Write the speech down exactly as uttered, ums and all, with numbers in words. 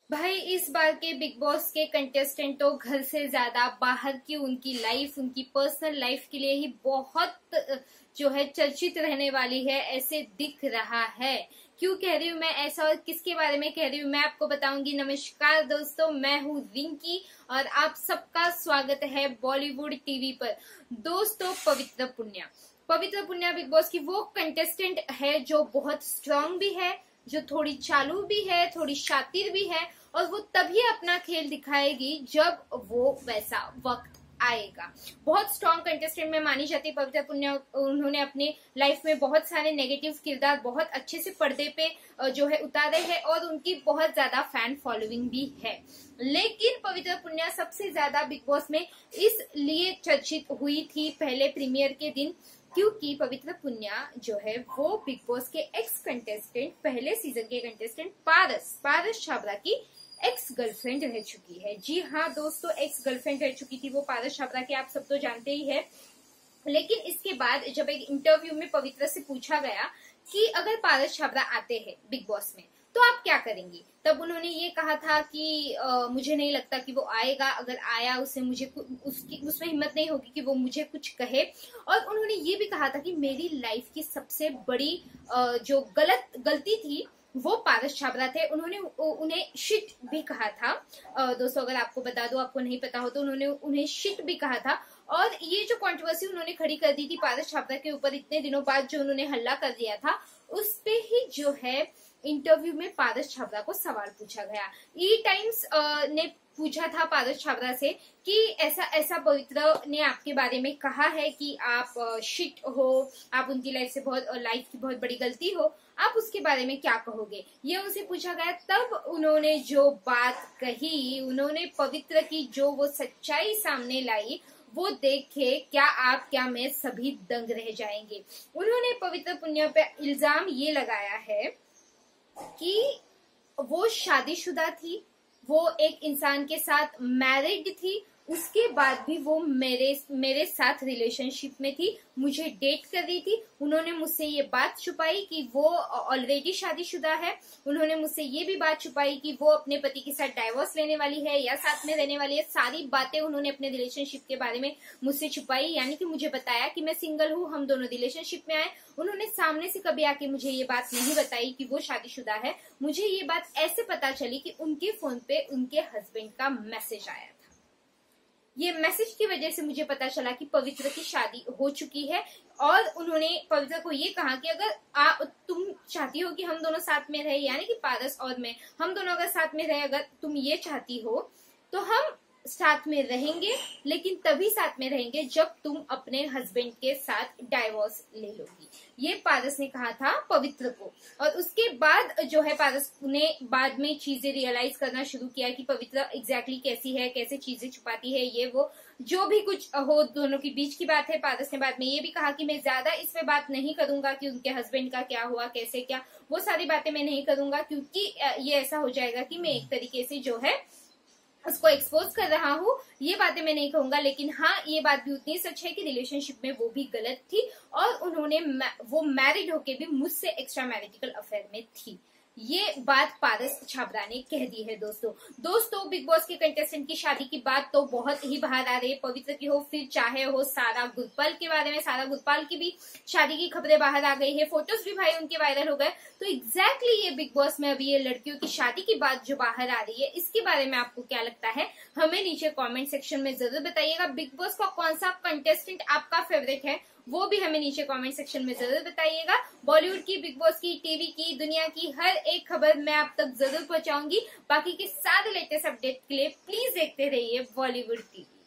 भाई इस बार के बिग बॉस के कंटेस्टेंट तो घर से ज्यादा बाहर की उनकी लाइफ, उनकी पर्सनल लाइफ के लिए ही बहुत जो है चर्चित रहने वाली है, ऐसे दिख रहा है। क्यों कह रही हूँ मैं ऐसा और किसके बारे में कह रही हूँ मैं आपको बताऊंगी। नमस्कार दोस्तों, मैं हूँ रिंकी और आप सबका स्वागत है बॉलीवुड टीवी पर। दोस्तों, पवित्र पुन्या पवित्र पुन्या बिग बॉस की वो कंटेस्टेंट है जो बहुत स्ट्रांग भी है, जो थोड़ी चालू भी है, थोड़ी शातिर भी है, और वो तभी अपना खेल दिखाएगी जब वो वैसा वक्त आएगा। बहुत स्ट्रॉन्ग कंटेस्टेंट में मानी जाती है पवित्र पुन्या। उन्होंने अपने लाइफ में बहुत सारे नेगेटिव किरदार बहुत अच्छे से पर्दे पे जो है उतारे हैं और उनकी बहुत ज्यादा फैन फॉलोइंग भी है। लेकिन पवित्र पुन्या सबसे ज्यादा बिग बॉस में इसलिए चर्चित हुई थी पहले प्रीमियर के दिन, क्योंकि पवित्र पुन्या जो है वो बिग बॉस के एक्स कंटेस्टेंट, पहले सीजन के कंटेस्टेंट पारस पारस छाबरा की एक्स गर्लफ्रेंड रह चुकी है। जी हाँ दोस्तों, एक्स गर्लफ्रेंड रह चुकी थी वो पारस छाबरा के, आप सब तो जानते ही है। लेकिन इसके बाद जब एक इंटरव्यू में पवित्र से पूछा गया कि अगर पारस छाबरा आते हैं बिग बॉस में तो आप क्या करेंगी, तब उन्होंने ये कहा था कि आ, मुझे नहीं लगता कि वो आएगा। अगर आया उसे मुझे उसकी उसमें हिम्मत नहीं होगी कि वो मुझे कुछ कहे। और उन्होंने ये भी कहा था कि मेरी लाइफ की सबसे बड़ी आ, जो गलत गलती थी वो पारस छाबरा थे। उन्होंने उन्हें शिट भी कहा था। दोस्तों, अगर आपको बता दो, आपको नहीं पता हो तो उन्होंने उन्हें शिट भी कहा था। और ये जो कंट्रोवर्सी उन्होंने खड़ी कर दी थी पारस छाबरा के ऊपर इतने दिनों बाद, जो उन्होंने हल्ला कर दिया था, उस पे ही जो है इंटरव्यू में पारस छाबरा को सवाल पूछा गया। ई टाइम्स ने पूछा था पारस छाबरा से कि ऐसा ऐसा पवित्र ने आपके बारे में कहा है कि आप शिट हो, आप उनकी लाइफ से बहुत लाइफ की बहुत बड़ी गलती हो, आप उसके बारे में क्या कहोगे, ये उनसे पूछा गया। तब उन्होंने जो बात कही, उन्होंने पवित्र की जो वो सच्चाई सामने लाई, वो देखे क्या आप क्या मैं सभी दंग रह जाएंगे। उन्होंने पवित्र पुन्या पे इल्जाम ये लगाया है कि वो शादीशुदा थी, वो एक इंसान के साथ मैरिड थी, उसके बाद भी वो मेरे मेरे साथ रिलेशनशिप में थी, मुझे डेट कर रही थी। उन्होंने मुझसे ये बात छुपाई कि वो ऑलरेडी शादीशुदा है। उन्होंने मुझसे ये भी बात छुपाई कि वो अपने पति के साथ डाइवोर्स लेने वाली है या साथ में रहने वाली है। सारी बातें उन्होंने अपने रिलेशनशिप के बारे में मुझसे छुपाई, यानी कि मुझे बताया कि मैं सिंगल हूँ, हम दोनों रिलेशनशिप में आए। उन्होंने सामने से कभी आके मुझे ये बात नहीं बताई कि वो शादीशुदा है। मुझे ये बात ऐसे पता चली कि उनके फोन पे उनके हस्बैंड का मैसेज आया था। ये मैसेज की वजह से मुझे पता चला कि पवित्र की शादी हो चुकी है। और उन्होंने पवित्र को ये कहा कि अगर आ, तुम चाहती हो कि हम दोनों साथ में रहे, यानी कि पारस और मैं, हम दोनों अगर साथ में रहे, अगर तुम ये चाहती हो तो हम साथ में रहेंगे, लेकिन तभी साथ में रहेंगे जब तुम अपने हस्बैंड के साथ डाइवोर्स ले लोगी। ये पारस ने कहा था पवित्र को। और उसके बाद जो है पारस ने बाद में चीजें रियलाइज करना शुरू किया कि पवित्र एग्जैक्टली कैसी है, कैसे चीजें छुपाती है, ये वो जो भी कुछ हो दोनों के बीच की बात है। पारस ने बाद में ये भी कहा कि मैं ज्यादा इस पे बात नहीं करूंगा कि उनके हस्बैंड का क्या हुआ, कैसे क्या, वो सारी बातें मैं नहीं करूंगा, क्योंकि ये ऐसा हो जाएगा कि मैं एक तरीके से जो है उसको एक्सपोज कर रहा हूँ। ये बातें मैं नहीं कहूंगा। लेकिन हाँ, ये बात भी उतनी सच है कि रिलेशनशिप में वो भी गलत थी और उन्होंने वो मैरिड होके भी मुझसे एक्स्ट्रा मैरिटिकल अफेयर में थी। ये बात पारस छाबरा ने कह दी है। दोस्तों दोस्तों बिग बॉस के कंटेस्टेंट की शादी की बात तो बहुत ही बाहर आ रही है। पवित्र की हो, फिर चाहे हो सारा गुरपाल के बारे में, सारा गुरपाल की भी शादी की खबरें बाहर आ गई है, फोटोज भी भाई उनके वायरल हो गए। तो एग्जैक्टली ये बिग बॉस में अभी ये लड़कियों की शादी की बात जो बाहर आ रही है, इसके बारे में आपको क्या लगता है, हमें नीचे कॉमेंट सेक्शन में जरूर बताइएगा। बिग बॉस का कौन सा कंटेस्टेंट आपका फेवरेट है वो भी हमें नीचे कमेंट सेक्शन में जरूर बताइएगा। बॉलीवुड की, बिग बॉस की, टीवी की, दुनिया की हर एक खबर मैं आप तक जरूर पहुंचाऊंगी। बाकी के सारे लेटेस्ट अपडेट के लिए प्लीज देखते रहिए बॉलीवुड टीवी।